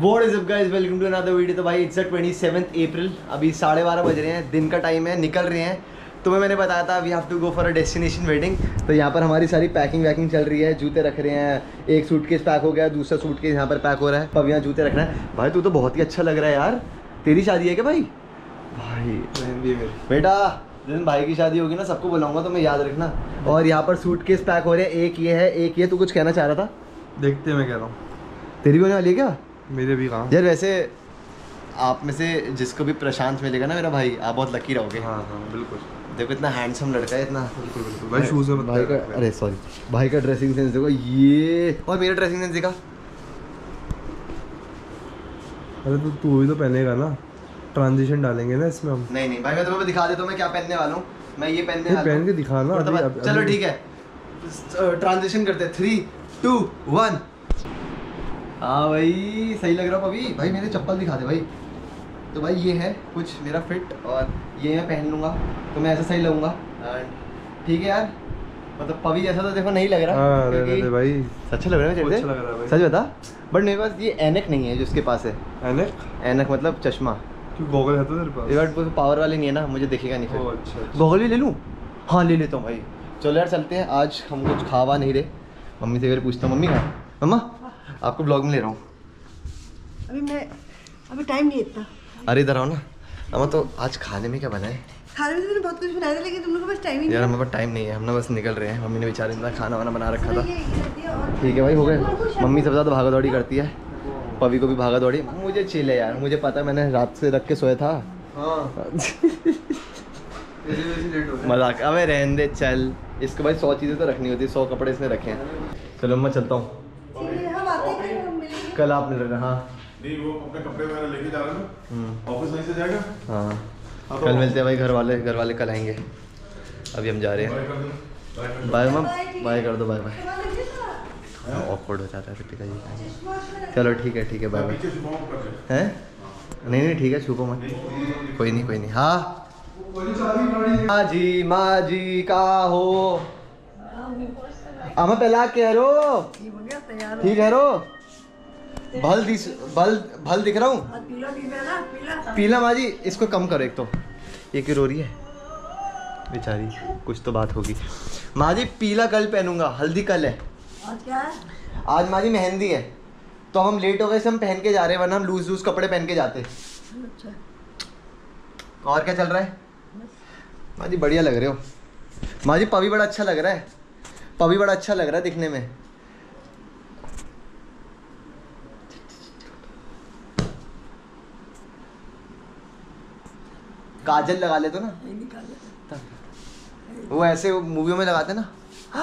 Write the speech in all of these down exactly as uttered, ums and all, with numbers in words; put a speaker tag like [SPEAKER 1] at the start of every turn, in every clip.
[SPEAKER 1] What is up guys, welcome to another video। तो भाई it's twenty seventh अप्रैल, अभी साढ़े बारह बज रहे हैं, दिन का टाइम है, निकल रहे हैं। तुम्हें मैंने बताया था we have to go for a destination wedding. तो यहाँ पर हमारी सारी पैकिंग वैकिंग चल रही है, जूते रख रहे हैं, एक सूटकेस पैक हो गया, दूसरा सूटकेस यहाँ पर पैक हो रहा है, अब यहाँ जूते रखना है। भाई तू तो बहुत ही अच्छा लग रहा है यार, तेरी शादी है क्या भाई? भाई बेटा जिस दिन भाई की शादी होगी ना सबको बुलाऊंगा, तो मैं याद रखना। और यहाँ पर सूटकेस पैक हो रहे हैं, एक ये है एक ये। तू कुछ कहना चाह रहा था? देखते मैं कह रहा हूँ, तेरी भी होने वाली है क्या? मेरे भी कहाँ यार। वैसे आप में से जिसको भी प्रशांत मिलेगा ना मेरा भाई, आप बहुत लकी रहोगे। हाँ हाँ बिल्कुल। देखो इतना हैंडसम लड़का है, इतना बिल्कुल बिल्कुल भाई। शूज में भाई का, अरे सॉरी, भाई का ड्रेसिंग सेंस देखो ये, और मेरा ड्रेसिंग सेंस देखा।
[SPEAKER 2] अरे तो तू भी तो पहनेगा ना, ट्रांजिशन डालेंगे ना इसमें हम।
[SPEAKER 1] नहीं नहीं भाई, मैं तुम्हें दिखा देता हूँ मैं क्या पहनने वाला हूँ। मैं ये पहनने वाला हूँ,
[SPEAKER 2] पहन के दिखा ना अभी, अभी,
[SPEAKER 1] चलो ठीक है, ट्रांजिशन करते हैं। Three two one. हाँ भाई सही लग रहा हूँ अभी। भाई मेरे चप्पल दिखा दे भाई। तो भाई ये है कुछ मेरा फिट, और ये मैं पहन लूँगा तो मैं ऐसा सही लगूंगा। ठीक है यार, मतलब पवी जैसा तो देखो नहीं लग रहा।
[SPEAKER 2] हाँ, दे, दे, दे भाई
[SPEAKER 1] अच्छा लग रहा है, अच्छा लग रहा है सच बता। बट मेरे पास ये एनक नहीं है जो उसके पास है। एनक एनक मतलब चश्मा।
[SPEAKER 2] गॉगल है तो तेरे पास?
[SPEAKER 1] ये पावर वाले नहीं है ना, मुझे दिखेगा नहीं फिर।
[SPEAKER 2] अच्छा
[SPEAKER 1] गॉगल भी ले लूँ? हाँ ले लेता हूँ भाई। चलो यार चलते हैं, आज हम कुछ खावा नहीं रहे। मम्मी से अगर पूछता हूँ, मम्मी कहाँ? मम्मा आपको ब्लॉग में ले रहा हूँ।
[SPEAKER 3] अभी मैं अभी टाइम नहीं इतना।
[SPEAKER 1] अरे इधर आओ ना। अम्मा तो आज खाने में क्या बनाए?
[SPEAKER 3] खाने में तो मैंने बहुत कुछ बनाया था, लेकिन तुम लोगों के पास टाइम ही नहीं।
[SPEAKER 1] यार हमारे पास टाइम नहीं है, हम ना बस निकल रहे हैं। मम्मी ने बेचारे इतना खाना वाना बना रखा था। ठीक है भाई हो गए। मम्मी सबसे ज़्यादा भागा दौड़ी करती है, पवी को भी भागा दौड़ी। मुझे चिल है यार, मुझे पता है, मैंने रात से रख के सोया था। मजाक, अबे रहने दे चल। इसको भाई सौ चीज़ें तो रखनी होती है, सौ कपड़े इसने रखे हैं। चलो मैं चलता हूँ, कल आप मिल रहे हैं। हाँ
[SPEAKER 4] नहीं वो अपने कपड़े वगैरह लेके जा रहे हैं, ऑफिस वहीं से जाएगा।
[SPEAKER 1] हाँ कल मिलते हैं भाई, घर वाले घर वाले कल आएंगे। अभी हम जा रहे हैं। बाय मैम, बाय कर दो, बाय बाय। ऑकवर्ड हो जाता है पिता जी। चलो ठीक है ठीक है, बाय बाय। हैं नहीं नहीं ठीक है, छुपो मत, कोई नहीं कोई नहीं। हाँ माँ जी, माँ जी का हो अमा पहला कह रो, ठीक है रो। भल दिस भल भल दिख रहा हूँ, पीला माँ जी। इसको कम करो, एक तो ये क्यों रो रही है बेचारी, कुछ तो बात होगी। माँ जी पीला कल पहनूंगा, हल्दी कल है।
[SPEAKER 3] आज क्या है?
[SPEAKER 1] आज माँ जी मेहंदी है, तो हम लेट हो गए से हम पहन के जा रहे हैं, वरना हम लूज लूज कपड़े पहन के जाते।
[SPEAKER 3] अच्छा
[SPEAKER 1] और क्या चल रहा है माँ जी? बढ़िया लग रहे हो माँ जी। पवी बड़ा अच्छा लग रहा है, पवी बड़ा अच्छा लग रहा है दिखने में। काजल लगा ले तो ना, वो ऐसे मूवियों में लगाते ना।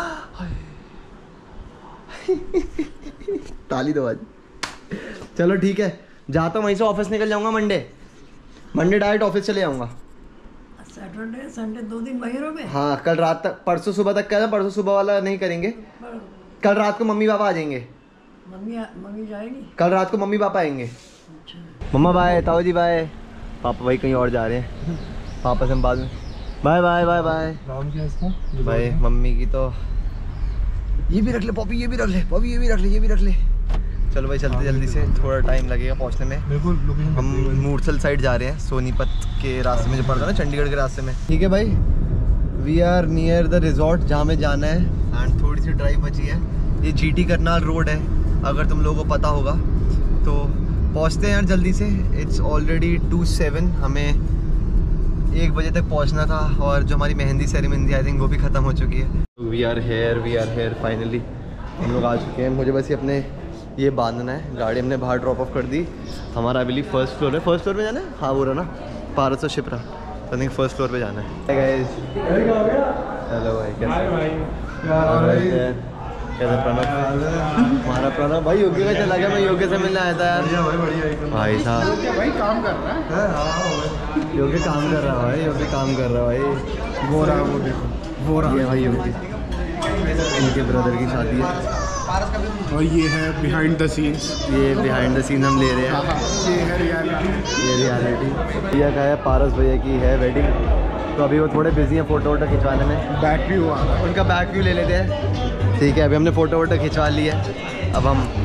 [SPEAKER 1] ताली दो आज। चलो ठीक है, जाता हूँ वहीं से, ऑफिस निकल जाऊंगा मंडे। मंडे डायरेक्ट ऑफिस चले जाऊंगा।
[SPEAKER 3] सैटरडे संडे दो दिन महीनों में।
[SPEAKER 1] हाँ कल रात तक, परसों सुबह तक क्या था, परसों सुबह वाला नहीं करेंगे। कल रात को मम्मी पापा आ जाएंगे।
[SPEAKER 3] मम्मी मम्मी जाएगी
[SPEAKER 1] कल रात को, मम्मी पापा आएंगे।
[SPEAKER 3] अच्छा
[SPEAKER 1] मम्मा बाय, ताऊ जी बाय। पापा भाई कहीं और जा रहे हैं, पापा से हम बाद में। Bye bye bye bye.
[SPEAKER 2] नाम क्या है इसका?
[SPEAKER 1] भाई मम्मी की तो ये भी रख ले पॉपी, ये भी रख ले पॉपी, ये भी रख ले, ये भी रख ले। चलो भाई चलते जल्दी से, थोड़ा टाइम लगेगा पहुंचने में। हम मूरसल साइड जा रहे हैं, सोनीपत के रास्ते में जो पड़ता है ना, चंडीगढ़ के रास्ते में। ठीक है भाई, we are near the resort जहाँ में जाना है, एंड थोड़ी सी ड्राइव बची है। ये जीटी करनाल रोड है, अगर तुम लोगों को पता होगा तो। पहुँचते हैं यार जल्दी से, इट्स ऑलरेडी टू सेवन, हमें एक बजे तक पहुँचना था। और जो हमारी मेहंदी सेरेमनी आई थिंक वो भी ख़त्म हो चुकी है। We are here we are here finally हम लोग आ चुके हैं। मुझे बस ये अपने ये बांधना है, गाड़ी हमने बाहर ड्रॉप ऑफ कर दी। हमारा आई बिलीव फर्स्ट फ्लोर है, फर्स्ट फ्लोर पे जाना है। हाँ वो रहा ना, पारस और Shipra, I think first floor पे जाना है। हेलो भाई, कैसे कैसे प्रणव? हमारा प्रणव भाई योगी का चला गया, मैं योगी से मिलने आया था यार। भाई साहब
[SPEAKER 4] भाई काम कर रहा है,
[SPEAKER 1] योगी काम कर रहा है भाई, योगी काम कर रहा है भाई।
[SPEAKER 4] वो रहा वो देखो, वो रहा
[SPEAKER 1] ये भाई योगी, इनके ब्रदर की शादी है।
[SPEAKER 4] और ये है बिहाइंड द सीन्स,
[SPEAKER 1] ये बिहाइंड द सीन हम ले रहे हैं।
[SPEAKER 4] ये है रियलिटी,
[SPEAKER 1] ये रियलिटी। भैया का है, पारस भैया की है वेडिंग, तो अभी वो थोड़े बिजी हैं फ़ोटो वोटो खिंचवाने में।
[SPEAKER 4] बैक व्यू आ रहा है,
[SPEAKER 1] उनका बैक व्यू ले लेते हैं। ठीक है, अभी हमने फ़ोटो वोटो खिंचवा ली है, अब हम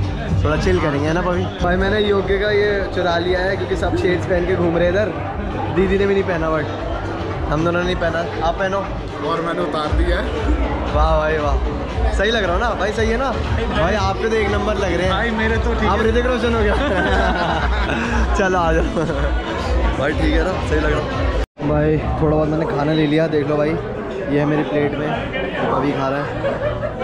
[SPEAKER 1] थोड़ा चिल करेंगे है ना भाई। भाई मैंने योग्य का ये चुरा लिया है क्योंकि सब शेड्स पहन के घूम रहे हैं इधर। दीदी ने भी नहीं पहना बट हम दोनों ने नहीं पहना। आप पहनो।
[SPEAKER 4] और मैंने उतार दिया है।
[SPEAKER 1] वाह भाई वाह, सही लग रहा हो ना भाई? सही है ना भाई? आपके तो एक नंबर लग रहे हैं
[SPEAKER 4] भाई मेरे तो ठीक
[SPEAKER 1] आप
[SPEAKER 4] है।
[SPEAKER 1] ऋतिक रोशन हो गया। चलो आ जाओ भाई, ठीक है ना? सही लग रहा भाई। थोड़ा बहुत मैंने खाना ले लिया, देख लो भाई ये है मेरी प्लेट में, अभी खा रहा है।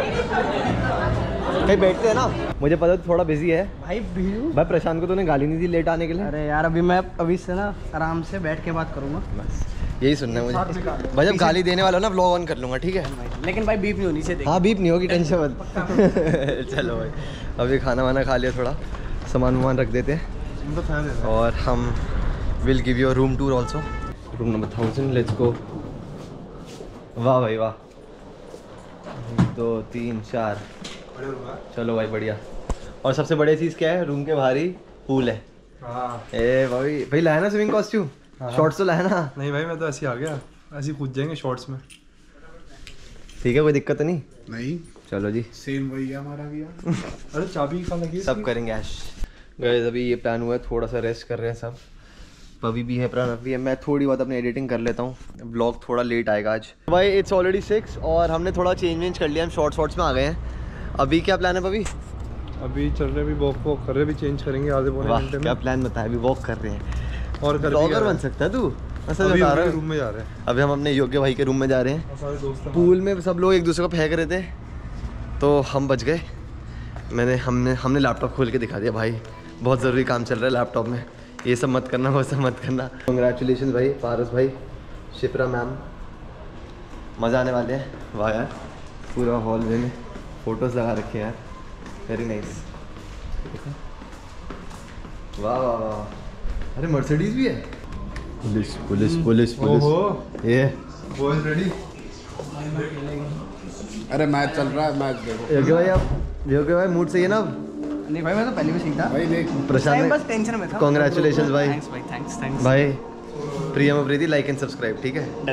[SPEAKER 1] कहीं बैठते हैं ना, मुझे पता है थोड़ा बिजी है
[SPEAKER 3] भाई भीड़ू।
[SPEAKER 1] भाई। प्रशांत को तूने गाली नहीं दी लेट आने के लिए?
[SPEAKER 3] अरे यार अभी मैं अभी से ना आराम से बैठ के बात करूंगा।
[SPEAKER 1] बस यही सुनना है मुझे भाई। जब गाली देने वाला हो ना व्लॉग ऑन कर लूँगा, ठीक है?
[SPEAKER 3] लेकिन भाई बीप नहीं होनी चाहिए।
[SPEAKER 1] हाँ बीप नहीं होगी, टेंशन मत। चलो भाई अभी खाना वाना खा लिया, थोड़ा सामान वामान रख देते हैं और हम will give you room tour also. Room number thousand, let's go. वाह भाई वाह, दो तीन चार, चलो भाई बढ़िया। और सबसे बड़ी चीज़ क्या है, रूम के बाहर ही पूल है। ए भाई भाई लाया ना स्विमिंग कॉस्ट्यूम? शॉर्ट्स तो लाया ना?
[SPEAKER 2] नहीं भाई मैं तो ऐसे ही आ गया, ऐसे ही कूद जाएंगे शॉर्ट्स में।
[SPEAKER 1] ठीक है कोई दिक्कत नहीं।
[SPEAKER 4] नहीं
[SPEAKER 1] चलो जी,
[SPEAKER 4] सेम वही है हमारा भी यार।
[SPEAKER 2] अरे चाबी कहाँ लगी?
[SPEAKER 1] सब करेंगे ऐश। गाइस अभी ये प्लान हुआ है, थोड़ा सा रेस्ट कर रहे हैं सब। पवी भी है, प्रणव भी है। मैं थोड़ी बहुत अपनी एडिटिंग कर लेता हूँ। ब्लॉग थोड़ा लेट आएगा आज भाई। इट्स ऑलरेडी सिक्स और हमने थोड़ा चेंज वेंज कर लिया, हम शॉर्ट शॉर्ट्स में आ गए हैं। अभी क्या प्लान है पवी?
[SPEAKER 2] अभी चल रहे, अभी वॉक वॉक कर रहे, अभी चेंज करेंगे आधे पौने
[SPEAKER 1] वाह
[SPEAKER 2] घंटे में।
[SPEAKER 1] क्या प्लान बताया, अभी वॉक कर रहे हैं।
[SPEAKER 2] और कर
[SPEAKER 1] ब्लॉगर बन सकता है तू, मैं सच
[SPEAKER 2] अभी
[SPEAKER 1] बता रहा
[SPEAKER 2] रूम
[SPEAKER 1] हूँ।
[SPEAKER 2] में जा रहे हैं,
[SPEAKER 1] अभी हम अपने योग्य भाई के रूम में जा रहे हैं।
[SPEAKER 2] सारे दोस्त हैं।
[SPEAKER 1] पूल में सब लोग एक दूसरे को फेंक रहे थे तो हम बच गए। मैंने हमने हमने लैपटॉप खोल के दिखा दिया भाई, बहुत ज़रूरी काम चल रहा है लैपटॉप में, ये सब मत करना वो सब मत करना। कंग्रेचुलेशन भाई पारस भाई, शिप्रा मैम, मज़ा आने वाले हैं। वाह यार पूरा हॉल में फ़ोटोज़ लगा रखे हैं यार, वेरी नाइस। वाह वाह वाह, अरे मर्सिडीज भी है। पुलिस पुलिस पुलिस पुलिस, ये
[SPEAKER 2] बॉयज रेडी?
[SPEAKER 4] अरे मैच चल रहा है, मैच देखो
[SPEAKER 1] योग्य भाई। आप योग्य भाई मूड सही है ना अब?
[SPEAKER 3] नहीं भाई मैं तो पहले भी सीखा।
[SPEAKER 4] भाई देख।
[SPEAKER 1] प्रशांत
[SPEAKER 3] बस टेंशन में था।
[SPEAKER 1] कांग्रेचुलेशंस भाई।
[SPEAKER 3] थैंक्स भाई, थैंक्स थैंक्स
[SPEAKER 1] भाई Priyam Preeti like and subscribe, ठीक है?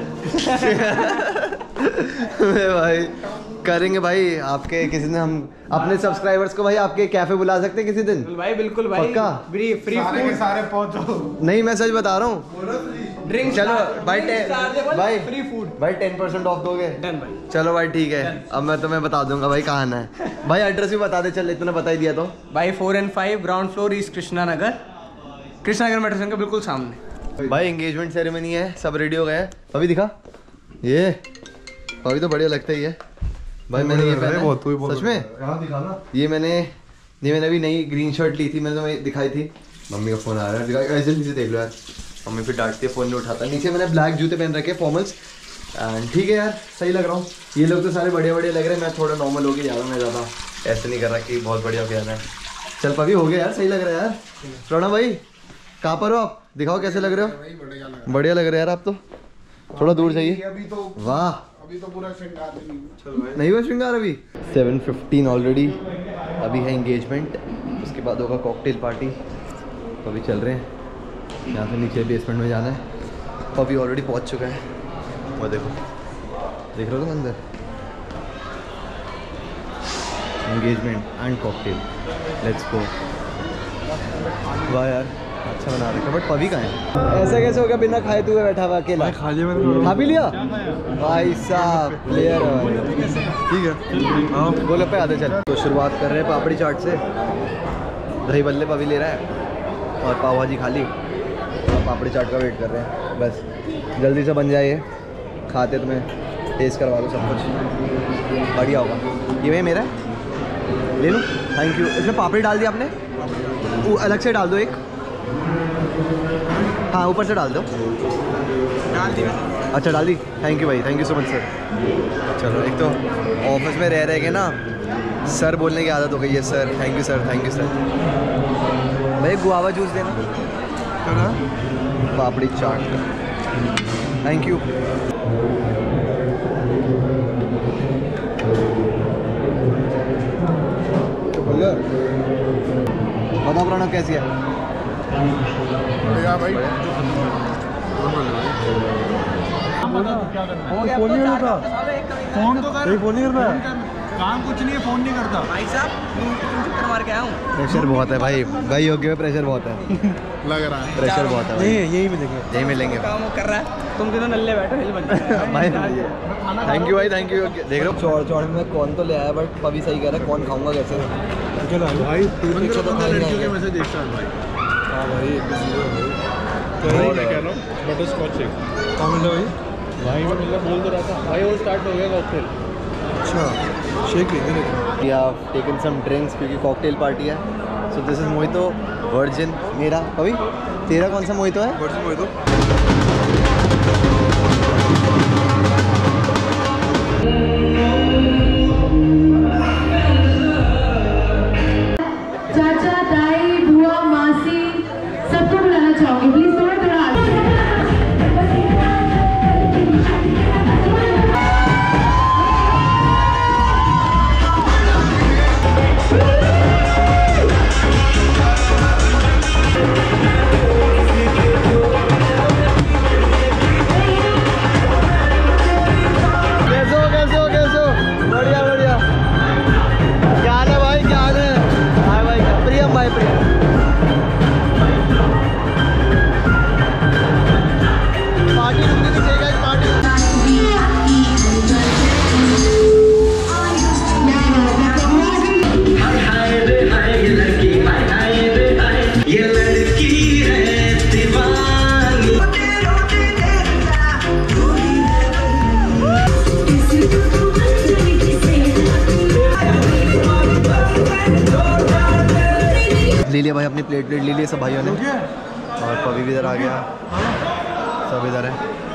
[SPEAKER 1] भाई करेंगे भाई आपके किसी दिन, हम अपने सब्सक्राइबर्स को भाई आपके कैफे बुला सकते हैं किसी दिन
[SPEAKER 3] भाई। बिल्कुल भाई,
[SPEAKER 1] पक्का?
[SPEAKER 3] फ्री फ्री
[SPEAKER 4] सारे के
[SPEAKER 3] फूड,
[SPEAKER 4] सारे पहुंचो।
[SPEAKER 1] नहीं मैं सच बता रहा हूँ।
[SPEAKER 3] ड्रिंक।
[SPEAKER 1] चलो भाई टे- भाई
[SPEAKER 3] फ्री फूड।
[SPEAKER 1] भाई टेन परसेंट ऑफ दोगे?
[SPEAKER 3] डन भाई।
[SPEAKER 1] चलो भाई ठीक है, अब मैं तुम्हें बता दूंगा भाई कहाँ आना है। भाई एड्रेस भी बता दे, चल इतना बता ही दिया तो।
[SPEAKER 3] भाई four and five ground floor east Krishna Nagar, Krishna Nagar metro station के बिल्कुल सामने।
[SPEAKER 1] भाई एंगेजमेंट सेरेमनी है, सब रेडी हो गए हैं। अभी दिखा ये, अभी तो बढ़िया लगता ही है भाई। मैंने ये पहना
[SPEAKER 2] बहुत कोई बहुत
[SPEAKER 1] सच में,
[SPEAKER 2] यहाँ दिखा ना।
[SPEAKER 1] ये मैंने ये मैंने अभी नई ग्रीन शर्ट ली थी, मैंने तुम्हें दिखाई थी। मम्मी का फ़ोन आ रहा है, दिखा ऐसे जल्दी से देख लो यार। मम्मी फिर डांटती है, फ़ोन नहीं उठाता। नीचे मैंने ब्लैक जूते पहन रखे फॉर्मल्स, एंड ठीक है यार सही लग रहा हूँ। ये लोग तो सारे बढ़िया बढ़िया लग रहे हैं, मैं थोड़ा नॉर्मल हो गया जा रहा हूँ। मैं ज़्यादा ऐसे नहीं कर रहा कि बहुत बढ़िया हो गया है। चल पभी हो गया यार, सही लग रहा है यार। प्रणव भाई कहाँ पर हो आप? दिखाओ कैसे लग रहे हो। बढ़िया लग रहे हैं यार आप तो, थोड़ा दूर जाइए।
[SPEAKER 4] अभी तो
[SPEAKER 1] वाह
[SPEAKER 4] अभी तो पूरा श्रृंगार नहीं।
[SPEAKER 1] नहीं हुआ श्रृंगार अभी। सेवन फिफ्टीन ऑलरेडी, अभी है इंगेजमेंट, उसके बाद होगा कॉकटेल पार्टी। तो अभी चल रहे हैं यहाँ से नीचे बेसमेंट में जाना है। तो अभी ऑलरेडी पहुँच चुका है, वो देखो देख रहे हो तुम अंदर। Engagement and cocktail, let's go. वाह यार अच्छा बना रखा, बट पवी कहाँ है? ऐसा कैसे हो गया बिना खाए तू बैठा हुआ अकेला?
[SPEAKER 2] खा लिया मैंने।
[SPEAKER 1] खा भी लिया भाई साहब, प्लेयर
[SPEAKER 2] ठीक है हाँ।
[SPEAKER 1] बोले पे आते चल। तो शुरुआत कर रहे हैं पापड़ी चाट से। दही बल्ले पवी ले रहा है और पाव भाजी खा ली और पापड़ी चाट का वेट कर रहे हैं। बस जल्दी से बन जाए, खाते तुम्हें टेस्ट करवा दो सब कुछ, बढ़िया होगा। ये भाई मेरा है, ले लूँ? Thank you. इसमें पापड़ी डाल दी आपने? वो अलग से डाल दो एक, हाँ ऊपर से डाल दो।
[SPEAKER 3] डाल दिया।
[SPEAKER 1] अच्छा डाल दी, थैंक यू भाई, thank you so much sir. चलो एक तो ऑफिस में रह रहे के ना सर बोलने की आदत हो गई है। Sir thank you sir, thank you sir. भाई गुआवा जूस देना, पापड़ी चाट, थैंक यू। बता प्रणव कैसी है?
[SPEAKER 4] बढ़िया भाई।
[SPEAKER 3] हो गया
[SPEAKER 2] फोन नहीं
[SPEAKER 3] तो
[SPEAKER 2] करता,
[SPEAKER 3] चार-
[SPEAKER 2] फोन तो कर, फोन नहीं करता।
[SPEAKER 5] काम कुछ नहीं है, फोन नहीं करता
[SPEAKER 3] भाई साहब चक्कर मार के आया हूँ।
[SPEAKER 1] प्रेशर बहुत है भाई, भाई योग्य में प्रेशर बहुत है।
[SPEAKER 5] लग रहा है
[SPEAKER 1] प्रेशर बहुत है भाई।
[SPEAKER 2] यही मिलेंगे,
[SPEAKER 1] यही मिलेंगे
[SPEAKER 3] काम वो कर रहा है, तुम कितने नल्ले बैठो हिल बन
[SPEAKER 1] भाई। थैंक यू भाई, थैंक यू। देख रहे हो चौड़ चौड़ में कौन तो ले आया, बट पभी सही कह रहा है, कौन खाऊंगा कैसे
[SPEAKER 5] भाई।
[SPEAKER 1] पीछे तो खाएंगे
[SPEAKER 5] लड़कियों के
[SPEAKER 1] आएंगे।
[SPEAKER 5] मैसेज देखता है भाई।
[SPEAKER 2] हाँ भाई
[SPEAKER 5] वही मैं कह रहा हूँ, बटर स्कॉच शेक
[SPEAKER 2] कहाँ मिल रहा भाई?
[SPEAKER 5] भाई मैं मतलब बोल तो रहा था भाई, वो स्टार्ट हो गया कॉकटेल।
[SPEAKER 2] अच्छा शेक लेंगे लेकिन।
[SPEAKER 1] We have taken some drinks क्योंकि कॉकटेल पार्टी है। So this is mojito virgin. मेरा अभी तेरा कौन सा मोहितो है?
[SPEAKER 2] Virgin mojito.
[SPEAKER 6] चाचा ताई बुआ मासी सबको बुलाना चाहूंगी, प्लीज थोड़ा थोड़ा
[SPEAKER 1] कैसे हो कैसे हो कैसे हो? बढ़िया बढ़िया। क्या हाल है भाई, क्या हाल है? हाय भाई, प्रियम भाई, प्रियम। पार्टी रुकने की चाहिए गाइस, पार्टी। ले लिया भाई, अपनी प्लेट प्लेट ले लिया सब भाइयों ने, और पवी भी इधर आ गया, सब इधर है।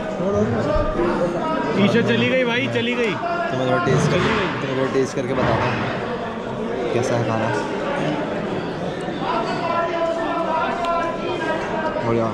[SPEAKER 5] टी-शर्ट चली गई भाई, चली गई।
[SPEAKER 1] तो मैं थोड़ा टेस्ट कर तो थोड़ा टेस्ट करके बताता हूँ कैसा है खाना। बढ़िया।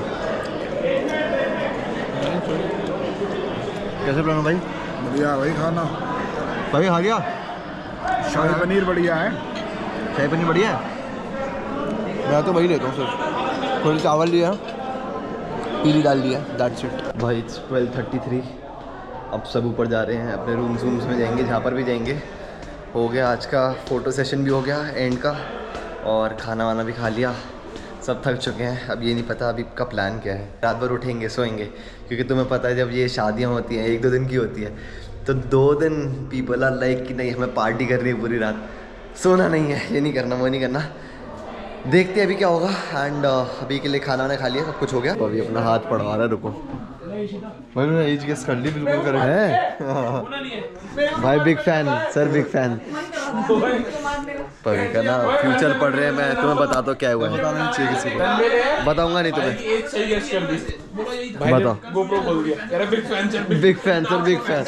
[SPEAKER 1] कैसे प्लान भाई?
[SPEAKER 5] बढ़िया भाई खाना।
[SPEAKER 1] भाई खा लिया?
[SPEAKER 5] शाही पनीर बढ़िया है।
[SPEAKER 1] शाही पनीर बढ़िया है। मैं तो वही लेता हूँ सिर्फ, थोड़ी चावल लिया, पीली डाल दिया, दैट्स इट। भाई इट्स ट्वेल्व थर्टी थ्री। अब सब ऊपर जा रहे हैं, अपने रूम्स रूम्स में जाएंगे, जहाँ पर भी जाएंगे। हो गया आज का फ़ोटो सेशन भी हो गया एंड का, और खाना वाना भी खा लिया, सब थक चुके हैं। अब ये नहीं पता अभी का प्लान क्या है। रात भर उठेंगे सोएंगे, क्योंकि तुम्हें पता है जब ये शादियाँ होती हैं एक दो दिन की होती है, तो दो दिन पीपल आर लाइक कि नहीं हमें पार्टी करनी है पूरी रात, सोना नहीं है, ये नहीं करना वो नहीं करना। देखते हैं अभी क्या होगा। एंड uh, अभी के लिए खाना वाना खा लिया, सब कुछ हो गया। तो अभी अपना हाथ पड़वा रहा है, रुको भाई मैंने एज गेस कर ली बिल्कुल करेक्ट है। भाई big fan sir, big fan. पवी का ना फ्यूचर पढ़ रहे हैं, मैं तुम्हें बता दो क्या हुआ है।
[SPEAKER 2] बताना नहीं चाहिए किसी को,
[SPEAKER 1] बताऊंगा नहीं तुम्हें। बताओ।
[SPEAKER 5] गोप्रो बोल दिया big fan sir,
[SPEAKER 1] big fan sir, big fan.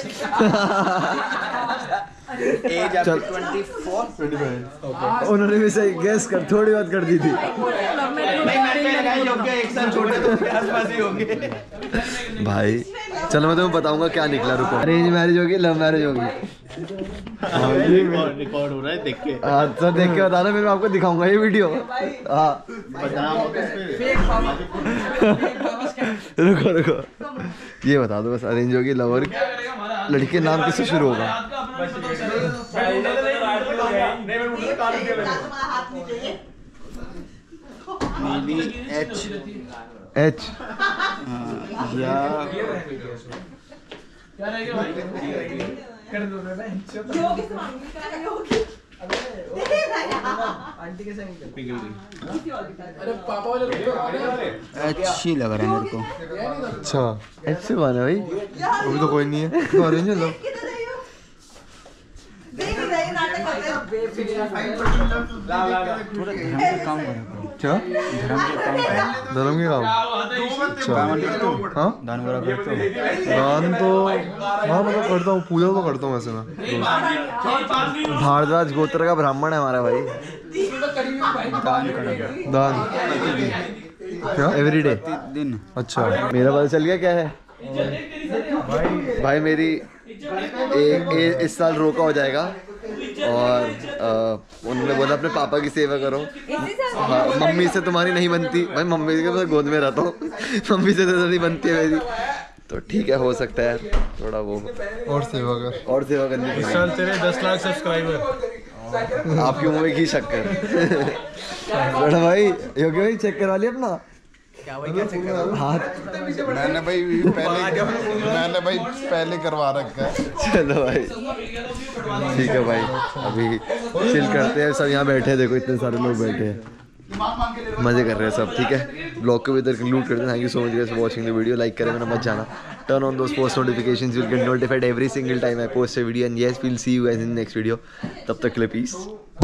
[SPEAKER 3] एज
[SPEAKER 1] चल।
[SPEAKER 3] आपकी ट्वेंटी फोर।
[SPEAKER 1] उन्होंने भी सही गेस कर, थोड़ी बात कर दी थी।
[SPEAKER 3] एक साल छोटे तो उसके आसपास ही होंगे।
[SPEAKER 1] भाई चलो मैं तुम्हें बताऊंगा क्या निकला, रुको। अरेंज मैरिज होगी, लव मैरिज होगी?
[SPEAKER 5] रिकॉर्ड हो रहा है, देख के।
[SPEAKER 1] हाँ सर देख के बताना, फिर मैं आपको दिखाऊंगा ये वीडियो। हाँ रुको रुको, ये बता दो बस, अरेंज होगी, लव होगी, लड़की के नाम किससे शुरू होगा?
[SPEAKER 3] एच
[SPEAKER 1] एच
[SPEAKER 3] या अच्छी लग रहा है मेरे को।
[SPEAKER 1] अच्छा एच से बना भाई?
[SPEAKER 2] अभी तो कोई नहीं है, तो अरेंज लो। क्या धर्म के काम? अच्छा हाँ
[SPEAKER 3] दान वगैरह करते हो?
[SPEAKER 2] दान तो हाँ मतलब करता हूँ, पूजा तो करता हूँ वैसे मैं।
[SPEAKER 1] भारद्वाज गोत्र का ब्राह्मण है हमारा भाई।
[SPEAKER 3] दान करेंगे
[SPEAKER 2] दान क्या
[SPEAKER 1] एवरी डे।
[SPEAKER 3] दिन।
[SPEAKER 2] अच्छा
[SPEAKER 1] मेरा पता चल गया क्या है भाई? भाई मेरी एक ए, इस साल रोका हो जाएगा, और आ, उन्होंने बोला अपने पापा की सेवा करो। हाँ, मम्मी से तुम्हारी नहीं बनती भाई, मम्मी के गोद में रहता हूँ, मम्मी से तो नहीं बनती है मेरी, तो ठीक है, हो सकता है थोड़ा वो
[SPEAKER 2] और सेवा कर
[SPEAKER 1] और सेवा करनी
[SPEAKER 5] इस
[SPEAKER 1] पड़ेगी।
[SPEAKER 5] साल तेरे दस लाख सब्सक्राइबर।
[SPEAKER 1] आपकी मुंह में घी शक्कर। बड़ा भाई योगी भाई चेक करवा लिया अपना हाथ।
[SPEAKER 4] मैंने भाई पहले मैंने भाई पहले करवा रखा है।
[SPEAKER 1] चलो भाई ठीक है भाई, अभी चिल करते हैं। सब यहाँ बैठे हैं, देखो इतने सारे लोग बैठे हैं, मजे कर रहे हैं सब। ठीक है, ब्लॉग को भी इधर कंक्लूड करते हैं। Thank you so much guys for watching the video. Like करें, मत जाना। Turn on those post notifications, you will get notified every single time I post a video. And yes, we will see you guys in next video. तब तक के लिए piece.